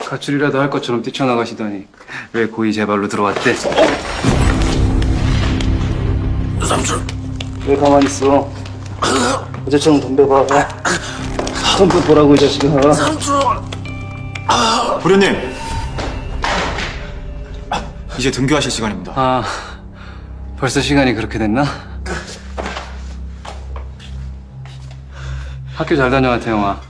가출이라도 할 것처럼 뛰쳐나가시더니 왜 고의 제 발로 들어왔대? 삼촌. 왜 가만히 있어? 어제처럼 덤벼봐. 덤벼 보라고 이 자식아. 삼촌. 부련님, 이제 등교하실 시간입니다. 아, 벌써 시간이 그렇게 됐나? 학교 잘 다녀와, 태영아.